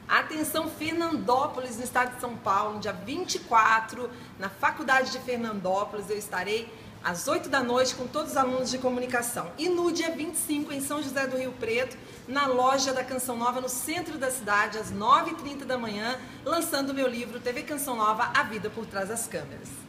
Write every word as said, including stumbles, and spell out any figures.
Atenção, Fernandópolis, no estado de São Paulo, no dia vinte e quatro, na Faculdade de Fernandópolis, eu estarei às oito da noite com todos os alunos de comunicação. E no dia vinte e cinco, em São José do Rio Preto, na loja da Canção Nova, no centro da cidade, às nove e trinta da manhã, lançando o meu livro T V Canção Nova, A Vida por Trás das Câmeras.